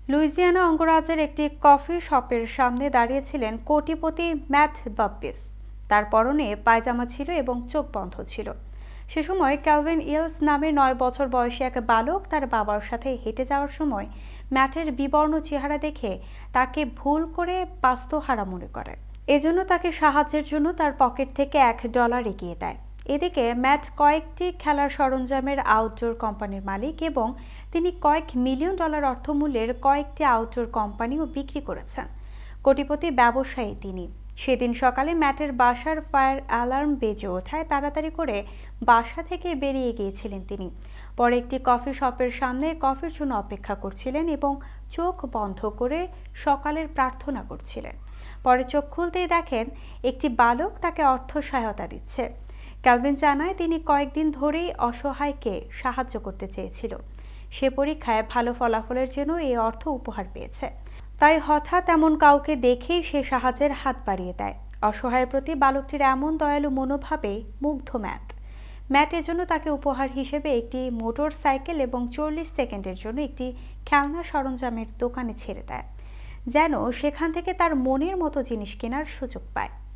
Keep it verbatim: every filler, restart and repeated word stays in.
Louisiana অঙ্গরাজ্যের একটি coffee শপের সামনে দাঁড়িয়েছিলেন কোটিপতি ম্যাট বাপ্পিস। তার পরনে পায়জামা ছিল এবং চোখ বন্ধ ছিল। সে সময় ক্যালভিন ইলস নামে নয় বছর বয়সী এক বালক তার বাবার সাথে হেঁটে যাওয়ার সময় ম্যাটের বিবর্ণ চেহারা দেখে তাকে ভুল করে বাস্তুহারা মনে করে। এজন্য তাকে সাহায্যের জন্য তার পকেট থেকে এক ডলার এগিয়ে দেয়। এদিকে ম্যাট কয়েকটি খেলার সরঞ্জামের আউটডোর কোম্পানির মালিক এবং তিনি কয়েক মিলিয়ন ডলার অর্থমূল্যের কয়েকটি আউটডোর কোম্পানিও বিক্রি করেছেন। কোটিপতি ব্যবসায়ী তিনি। সেদিন সকালে ম্যাটের বাসার ফায়ার অ্যালার্ম বেজে ওঠায় তাড়াতাড়ি করে বাসা থেকে বেরিয়ে গিয়েছিলেন তিনি। পরে একটি কফি শপের সামনে কফির জন্য অপেক্ষা করছিলেন এবং চোখ বন্ধ করে সকালের প্রার্থনা করছিলেন। পরে চোখ খুলতেই দেখেন একটি বালক তাকে অর্থ সহায়তা দিচ্ছে। ক্যালভিন জানায় তিনি কয়েকদিন ধরেই অসহায়কে সাহায্য করতে চেয়েছিল। সে পরীক্ষায় ভালো ফলাফলের জন্য এই অর্থ উপহার পেয়েছে, তাই হঠাৎ এমন কাউকে দেখেই সে সাহায্যের হাত বাড়িয়ে দেয়। অসহায়ের প্রতি বালকটির এমন দয়ালু মনোভাবে মুগ্ধ ম্যাট। ম্যাট এজন্য তাকে উপহার হিসেবে একটি মোটর সাইকেল এবং চল্লিশ সেকেন্ডের জন্য একটি খেলনা সরঞ্জামের দোকানে ছেড়ে দেয়, যেন সেখান থেকে তার মনের মতো জিনিস কেনার সুযোগ পায়।